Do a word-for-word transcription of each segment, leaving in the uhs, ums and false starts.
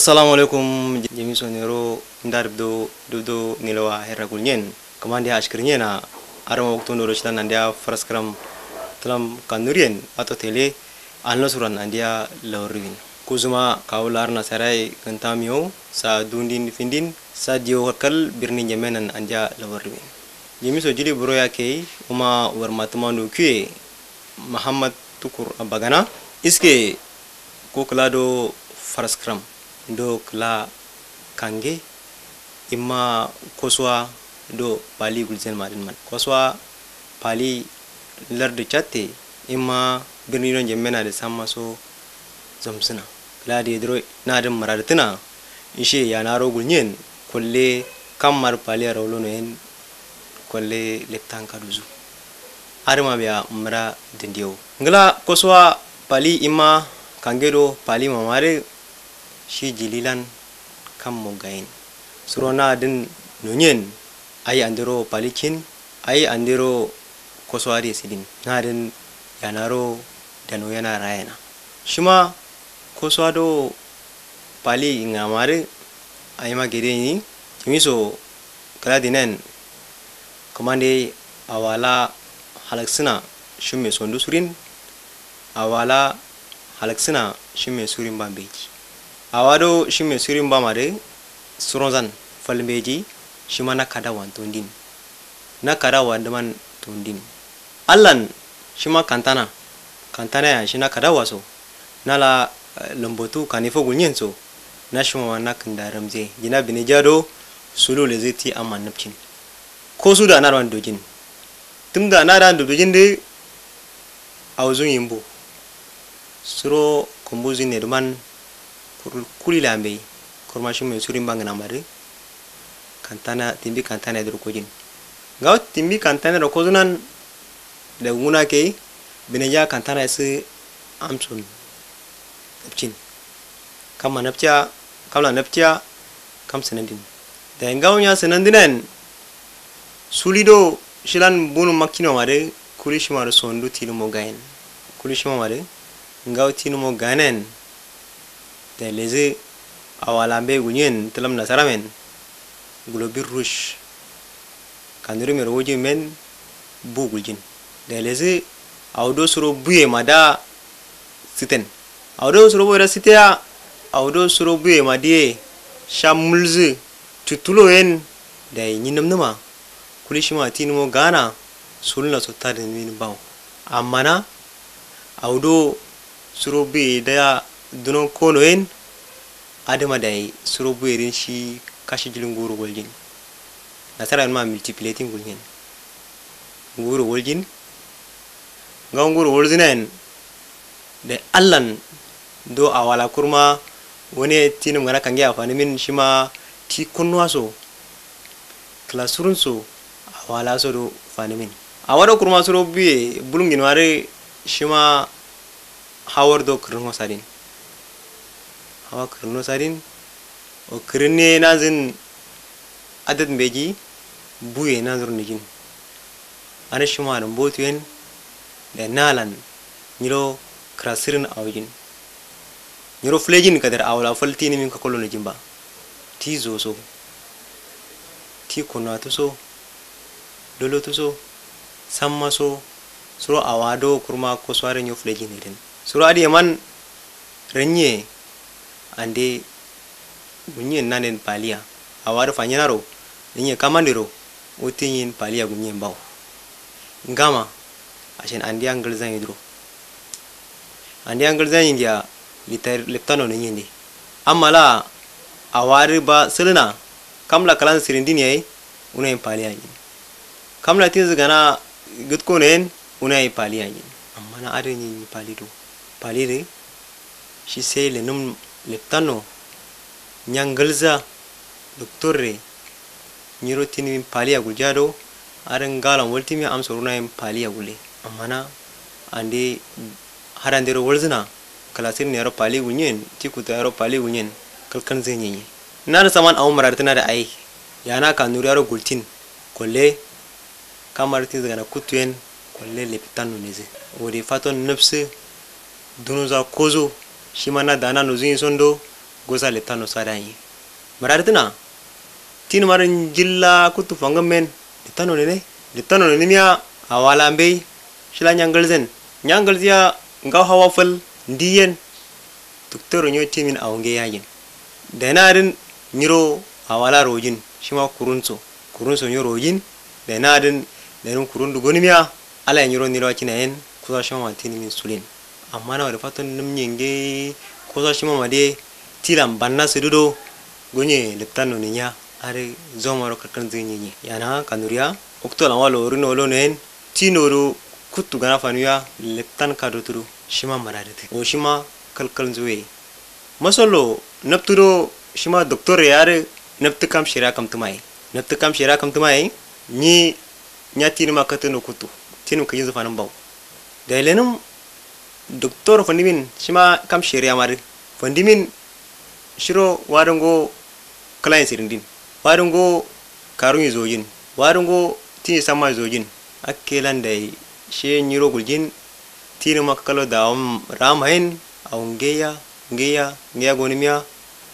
Assalamualaikum jemi sonero ndar do do nilawa hera gulnyen kamande ashkirnya na arama waktu ndoro chitan nandia fraskram tlam kanurien atau tele anlo suran andia lawrin kuzuma kaular nasarai kentamio sa dundin findin sa dio kal birni jemenan andia lawrin jemi so jili bro yake uma warmatmanu kue Muhammad tukur abagana iske ko klado fraskram do kla kange imma koswa do pali gulzen marin man koswa pali larde chatte imma birni non jemmena de samma so zamsuna la de dro na dum marartina ishe ya naro gulnyen kolle kammar pali rawlo no en kolle leptan kaduzu arma biya mara dendio ngala koswa pali imma kange do pali mamare shi jililan kam mogain surona din nunyen ay andero palikin ay andero koswari sidin nadin yanaro dano yana rayana shima koswado pali ngamare ay magedeni kimiso kala dinen komande awala halaksina shumme sondu surin awala halaksina shumme surin bambeji awado shime surim bamare suronzan falmeji shimana kada wan tondin na kada wan man tondin allan shima kantana kantana ya shina kada waso nala lombotu kanifo gulnyenso na shima wana kandaramje jina binejado sulu lezeti amman napcin ko su da narwan dojin tumda naran dojin de awzun yimbo suro kombuzi nedman kuli lambe kormashu me surim bangana mare kantana timbi kantana dro kojin gaw timbi kantana ro kozunan da guna ke bineja kantana su amsun napcin kama napcia kala napcia kam senandin da ngaw nya senandinan sulido shilan bunu makino mare kuli shimaro sondu tinu mo gaen kuli shima mare ngaw tinu mo ganen de leze awalambe gunyen telam nasaramen globir rush kanuri mero woji men bu guljin de leze awdo suro buye mada siten awdo suro buye sitea awdo suro buye madie shamulze tutulo en de nyinam nama kulishima tinmo gana sulna sotade min baw amana awdo suro buye da duno kono en adama dai suro buerin shi kashi jilin guru goljin nasara ma multiplicating gulnyen guru goljin ngaw guru goljinen de allan do awala kurma woni tinum ngara kange afani min shima ti konwaso classroom so awala so do fani min awado kurma suro bue bulungin ware shima hawar do kurno sadin hawa kerno sarin o krenne nazin adat beji buye nazur nijin ana shumaran botuen da nalan niro krasirin awjin niro flejin kadar awla faltini min ka kollo nijin ba ti zo so ti konato so dolo to so samma so suro awado kurma ko sware nyo flejin den suro adi man renye ande gunyen nanen palia awar fanyaro ninye kamandiro otinyin palia gunyen baw ngama ashen ande angal zan yidro ande angal zan india litar leptano ninye amala awari ba selena kamla kalan sirindin yayi unay palia yin kamla tinz gana gutkonen unay palia yin amma na ade ni palido palire shi sai lenum leptano nyangalza doktore nyiro tini palia guljado aren galam woltimi am soruna em palia gule amana ande harandero wolzna kalasin nero pali gunyen tikuta ero pali gunyen kalkan zenyi nar saman aw marartina da ai yana kanuri ero gultin kolle kamarti daga kutuen kolle leptano neze wodi faton nafse dunuza kozo shimana dana nuzin sondo gosa leptano sadai maradina tin marin jilla kutu fangamen leptano ne leptano ne miya awala mbei shila nyangalzen nyangalzia ngaw hawafal ndiyen tuktoro nyo timin awnge yayin denarin nyiro awala rojin shima kurunso kurunso nyo rojin denarin denun kurundu gonimiya ala nyiro nilo kinayen kusa shima mantini min sulin amma na wada fatan namnyenge kusa shima made tilam banna sedudo gonye leptano ninya are zomaro karkan zinyi yana kanuria oktola walo rino lonen tinoro kutu gana fanuya leptan kadoturu shima maradete o shima kalkal zuwe masolo napturo shima doktor yare naptu kam shira kam tumai naptu kam shira kam tumai ni nyati ni makateno kutu tinu kayin zafanan baw dailenum doktor fandimin shima kam shira mari fandimin shiro wadango client sirindin wadango karun zojin wadango tin sama zojin akkelan dai she nyiro guljin tin makkalo daum ramain aungeya ngeya ngeya gonimia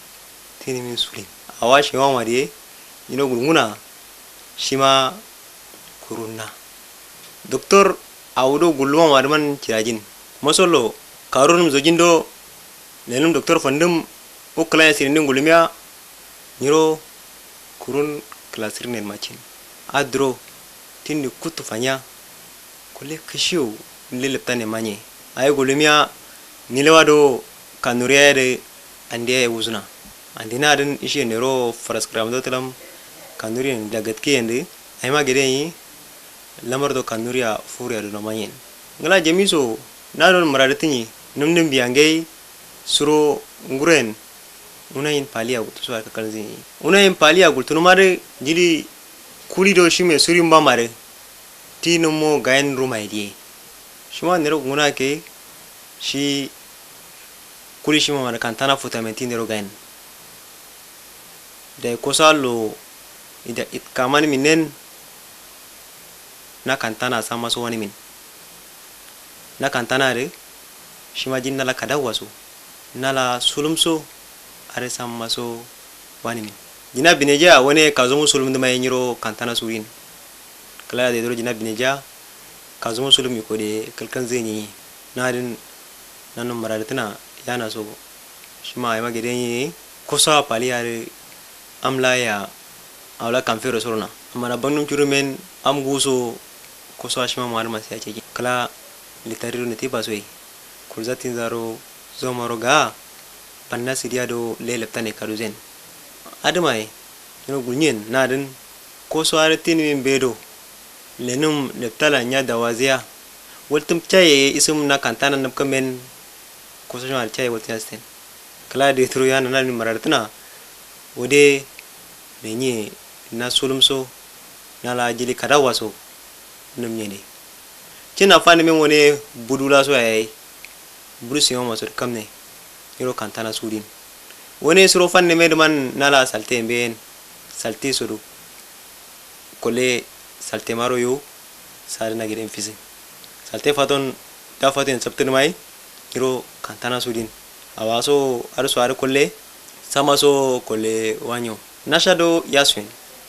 tin min sulin awashi wa mari nyiro gulnguna shima kuruna doktor awdo gulwa marman cirajin masolo karunum zojindo lenum doktor fandum o client sirindin gulmia nyiro kurun klasir nen machin adro tindi kutu fanya kule kishiu lileptane manye ay gulmia nilewado kanuriere ande uzuna andina den ishe nero faraskram do telam kanuri dagat kiyende ay ma gede yi lamar do kanuria furia do manyen ngala jemiso nadon maradatini numnum biangay suro nguren unayin palia gutu so ka kalzi unayin palia gutu no mare jili kuli do shime suri mba mare tino mo gain ruma idi shima nero nguna ke shi kuli shima mare kantana futamenti nero gain de kosalo ida it kaman minen na kantana sama so wani min na kantana re shima jinna la kadawaso nala sulumso are sama so wani min jina bineja wone kazumu sulum de may nyiro kantana surin kala de doro jina bineja kazumu sulum mi ko de kalkan zeni nadin nanu maradatna yana so shima ay magede ni kosa pali are amla ya awla kamfero sorona amana bannum churumen am guso kosa shima mar masya ce kala litariru ne ti basoi kurzatin zaro zomoroga panna sidia do le leptane karuzen adamai no gunyen nadin ko so aratin min bedo lenum leptala nya dawazia woltum chaye isum na kantana nam kamen ko so jmal chaye woltin asten kala de tro yana nan maratna wode nenye na sulumso na la jili kadawaso num nyene kina fani men wone budula so ay brusi on maso kamne yoro kantana sudin woni suro fanne medman nala salte ben salte sodu kole salte maro yo sare na giren fisi salte faton da faten sabten mai yoro kantana sudin awaso arso ar kolle samaso kole wanyo nashado yaswen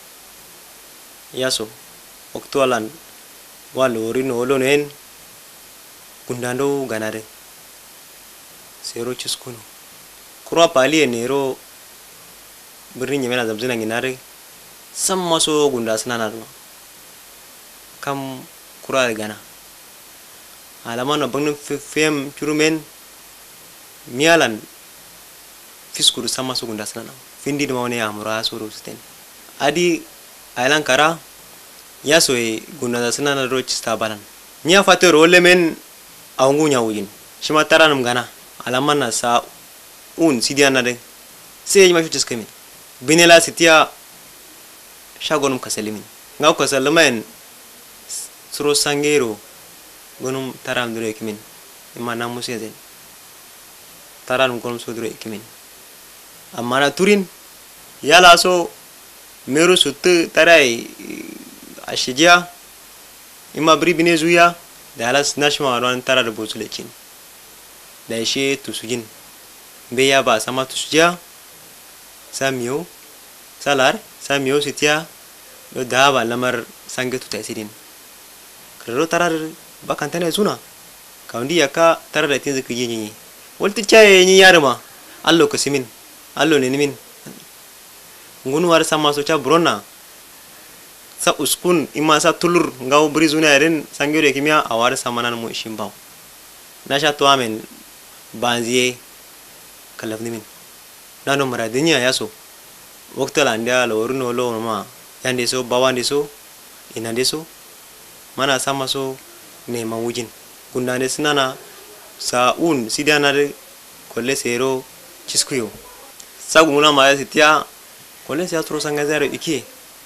yaso oktoalan walo rino olonen kundando ganare sero chiskuno kura pali enero birni nyemena zamzina nginare sammaso gunda sanana kam kura gana alamana bangno fem churumen mialan fiskuru sammaso gunda sanana findi de mawne amura soro sten adi ailan kara yaso e gunda sanana ro chista balan nya fate role men awngu nyawujin shima taranum gana alamana sa un sidiana de sey ma fitis kemin binela sitia shagonum kasalimin ngaw kasalamen suro sangero gonum taram dure kemin imana museden taranum gonum so dure kemin amana turin yala so meru sutte tarai ashija ima bri binezuya dalas nashma ran tarar bosulecin da she tusujin beya ba sama tusuja samio salar samio sitia do daba lamar sangetu taisidin kro tarar bakantane suna kaundi yaka tarar da tinzu kiyenyi wolti chaye ni yarma allo kasimin allo ne nimin ngunu war sama so cha bronna sa uskun ima sa tulur ngaw brizuna yaren sangere kimia awar samanan mo shimbaw nasha to amen banziye kalafni min nano maradinya yaso waktala ndia lo runo lo ma yande so bawande so inande so mana sama so ne mawujin kundane sinana sa un sidana de kolle sero chiskuyo saguna ma sitia kolle sia tro sangazaro iki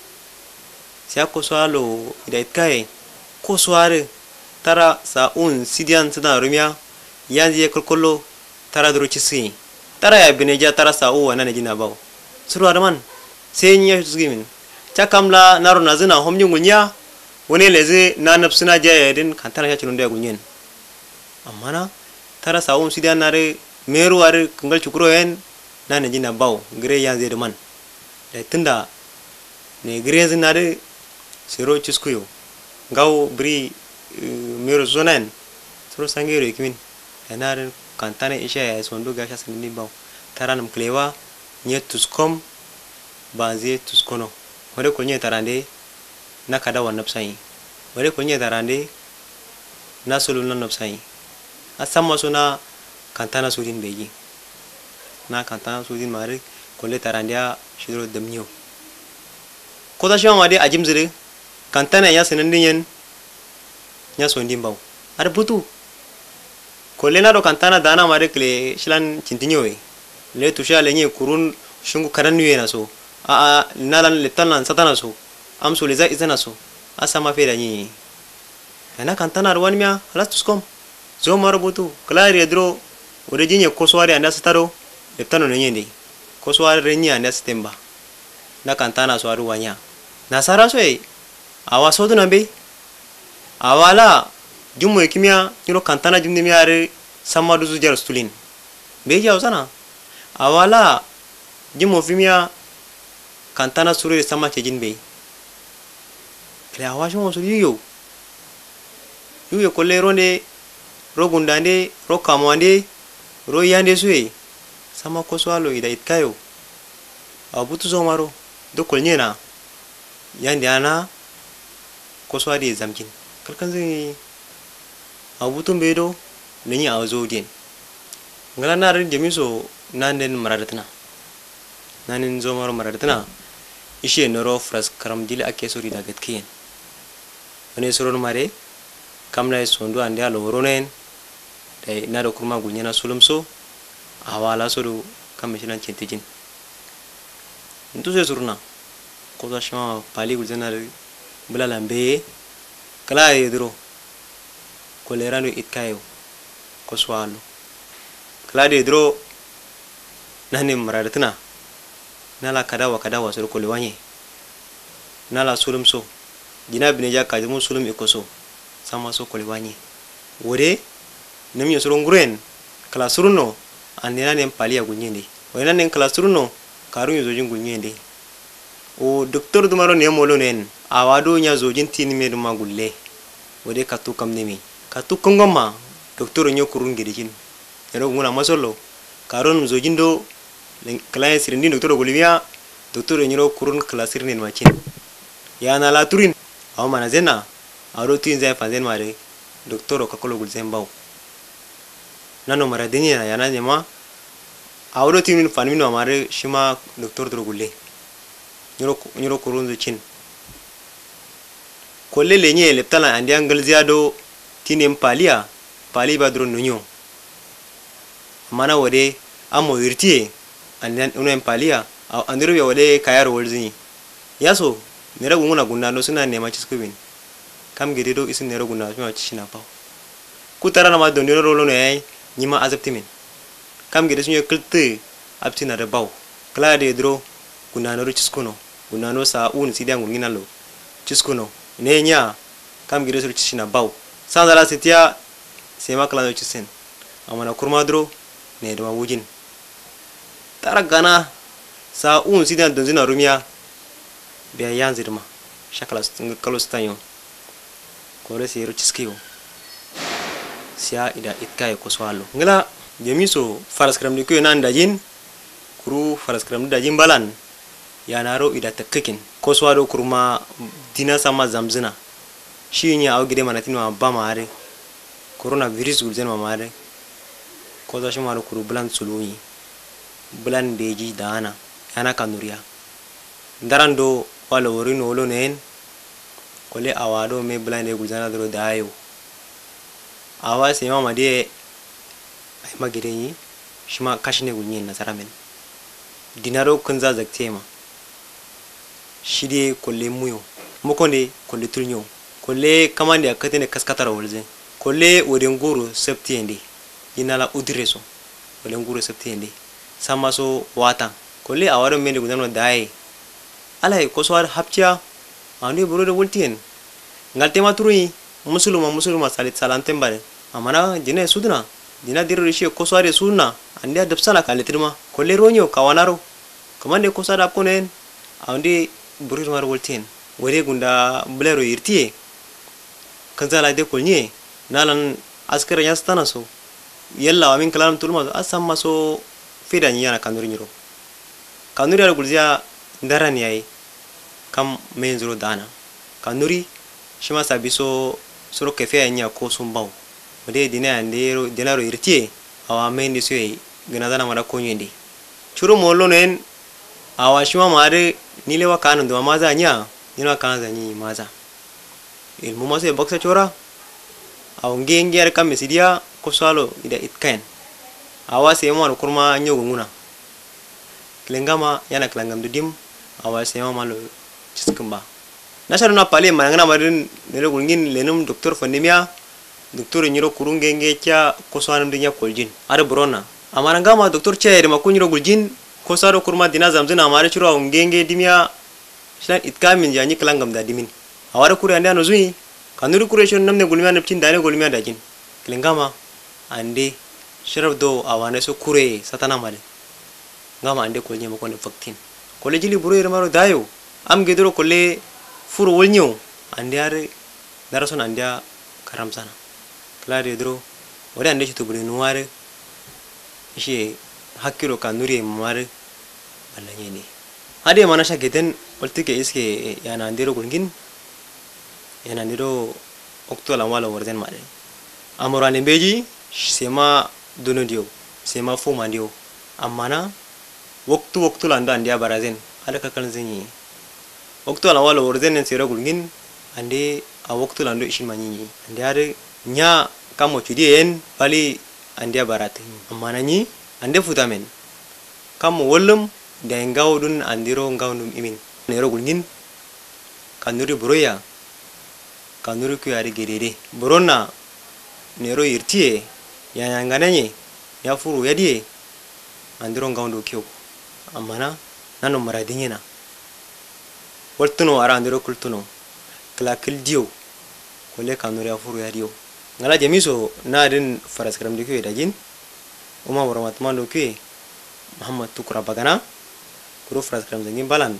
sia ko swalo idait kai ko sware tara sa un sidian sada rumia yanzi kolkollo tara dro chisi tara ya bineja tara sa o wana ne jina bawo suru arman senya zgimin chakamla naro nazina homnyu ngunya woni leze na napsina jayedin kantana ya chulunde gunyen amana tara sa un sidian nare meru are kangal chukro en na ne jina bawo gre yanzi de man da tunda ne gre zinare sero chiskuyo ngaw bri meru zonen suru sangero ikimin enar kantane isha ya sondu gasha sinni baw taranam klewa nye tuskom bazie tuskono wore ko nye tarande na kada wan napsai wore ko nye tarande na sulun nan napsai asamma suna kantana sudin beji na kantana sudin mare kolle tarandia shidro damnyo koda shama de ajim zire kantana ya sinandin nya sondin baw ar butu kolena do kantana dana mare kle shilan cintinyowe le tusha lenye kurun shungu karannuye naso a a nalan letanan satana so amso leza izana so asama feda nyi ana kantana rwan mia halas tuskom zo marbutu klari dro orejinye koswari anda sataro letano nyende koswari renyi anda stemba na kantana so aru wanya nasara so e awa sodu nambe awala jumo ekimia nyiro kantana jumde miare sama duzu jar stulin beja usana awala jumo fimia kantana suru sama chejin be kle awasho mo suru yo yo kolle ronde ro gundande ro kamwande ro yande suwe sama koswalo ida itkayo abutu zomaro do kolnyena yande ana koswadi zamkin kalkan zai abutum bedo nani azo din ngala nar jemiso nanen maradatna nanen zomaro maradatna ishe noro fras karam dile ake sori dagat kiyen ane soron mare kamna sondu ande alo ronen dai nado kurma gulnyana sulumso awala sodu kamishinan centejin ntuze surna koza shama pali gulzana bulalambe kala yedro kolerano itkayo koswalo kala yedro nani maradatna nala kadawa kadawa sur kolewanye nala sulumso jina bineja kajimu sulum ikoso sama so kolewanye wore nemi surunguren kala suruno andina nem palia gunyende wena nen kala suruno karun yozojin gunyende o docteur dumaro ne molo nen awado nya zojin tini me dum magulle wode katu kam nemi katu kongoma docteur nyo kurun gedijin ero nguna masolo karun zojin do kala sirindi docteur golivia docteur nyoro kurun kala sirnin machin ya na la turin aw manazena aro tin zai fazen mare docteur ka kolo gulzen baw nano maradeni ya na nyama awro tin fanmino mare shima docteur dro gulle nyoro nyoro kurun zochin kolle lenye leptala andi angal ziado tinem palia pali badro nunyo mana wode amo yirtie andan unem palia andiro ya wode kayar wolzini yaso nera gunguna gunna suna nema chiskubin kam gedido isin nera gunna ma chishina paw kutara na ma dondiro rolo ne nyima azaptimin kam gedi sunyo kilte aptina de baw klade dro gunna no chiskuno gunna no sa un sidangu nginalo chiskuno nenya kam gedi sur chishina baw sanzala sitia sema kala no chisen amana kurmadro ne do wujin tara gana sa un sidan donzina rumia be yanzirma shakala kalostanyo kore siru chiskiyo sia ida itkaye ko swalo ngala jemiso faraskram ni ko nan dajin kuru faraskram dajin balan yanaro ida takkin ko swado kurma dina sama zamzina shi nya awgide manatin ma ba mare corona virus gulzen ma mare ko da shi ma kuru bulan suluni bulan deji dana yana kanuriya darando wala wori no lo nen kole awado me bulan de gulzana dro dayo awa se mama de ay magideni shima kashine gulni nasara men dinaro kunza zaktema shide kolle muyo mukonde kolle tulnyo kolle kamande akatene kaskatara wolze kolle woden guru septiende inala udreso woden guru septiende samaso wata kolle awaro mende gudano dai alay koswar hapcha andi burode woltien ngaltema turui musuluma musuluma salit salantem bare amana jine sudna dina diru rishi kosware sunna andi adapsana kaletirma kolle ronyo kawanaro kamande kosada konen andi burir mar woltien wore gunda blero irtie kanzala de kolnye nalan askara yastana so yalla amin kalam tulma asamma so fidani yana kanuri nyiro kanuri ala gulzia ndarani ai kam menzuro dana kanuri shima sabiso soro kefe anya ko sumbau wode dina andero dinaro irtie awa mendi so yi ganadana mara konyende churu mollo nen awa shima mare nilewa kanu ndo maza nya nina kanza nyi maza ilmu maso baksa chora aw ngenge ar kam mesidia ko salo ida itkain awa se mo kurma nyogo nguna klengama yana klangam dudim awa se mo malo ciskamba nasharu na pale manangana marin nero gungin lenum doktor fandimia doktor nyiro kurungenge kya ko swanum dinya koljin ar brona amarangama doktor chair ma kunyiro guljin ko saro kurma dina zamzuna amare chiro aw ngenge dimia shan itkamin yani klangam da dimin awara kuri ande ano zui kanuri kuration namne gulmiya napcin dane gulmiya dajin klingama ande sharaf do awane so kure satana male ngama ande kolnye mo kon faktin kole jili buru irmaro dayo am gedro kole fur wolnyo ande are darason ande karam sana klare dro wore ande chitu buri nuare ishi hakiro kanuri mare balanye ni ade manasha geden oltike iske yana andero gulgin yana niro okto la wala warden made amorane beji sema dono dio sema fo mandio amana waktu waktu landa andia barazen ada kakal zenyi waktu la wala warden en sera gulgin ande a waktu lando ishin manyi ande are nya kamo chudi en bali andia barate amana nyi ande futamen kamo wolum da ngawdun andiro ngawdum imin nero gulgin kanuri buroya kanuri ku yari gerere borona nero irtie ya yangananye ya furu yadie andiro ngawndo kyo amana nano maradinyena waltuno ara andiro kultuno kala kildio kole kanuri ya furu yadio ngala jemiso nadin faraskram dikyo dajin uma waramatman dokye muhammad tukura bagana kuro faraskram zangin balan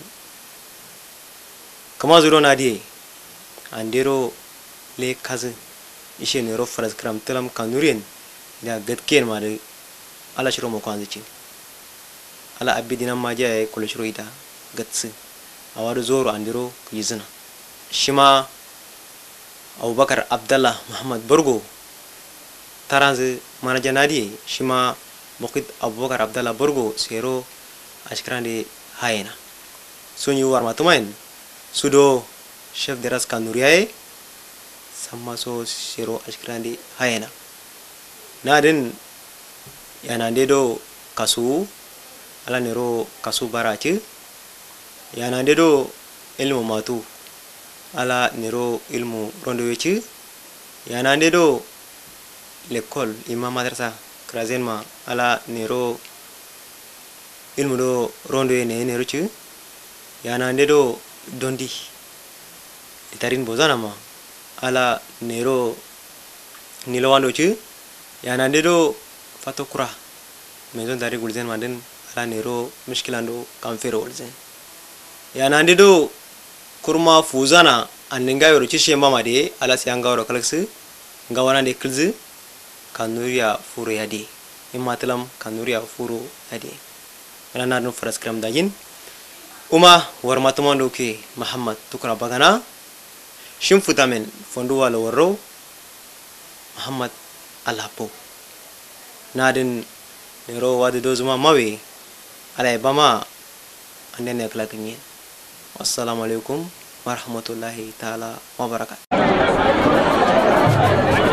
kama zuro nadie andero le kaze ishe nero faraskram telam kanurien da gatken mare ala shiro mo kanzici ala abidina maja e kolo shiro ida gatsi awado zoro andero yizina shima abubakar abdallah muhammad borgo taranze manaja nadi shima mokit abubakar abdallah borgo sero ashkrande hayena sonyu war matumain sudo chef de ras kanuriae sama so sero ashkrande hayena naden yana dedo kasu ala nero kasu barachi yana dedo ilmu matu ala nero ilmu rondowechi yana dedo l'école imam madrasa krazenma ala nero ilmu do rondowe ne nero chi yana dedo dondi itarin bozana ma ala nero nilowando chi yana dedo fatokura maison dari gulzen manden ala nero mishkilando kamfero walzen ya nandido kurma fuzana anninga yoro chishe mama de ala sianga woro kalaksu ngawana de kilzu Kanouri furo yadi imatalam Kanouri furo yadi ana nanu faras kram dajin uma warmatumando ke Muhammad tukra bagana shimfutamen fondu wala warro Muhammad alapo nadin nero wadi dozuma mawe ala bama andene klakinye wassalamu alaikum warahmatullahi taala wabarakatuh.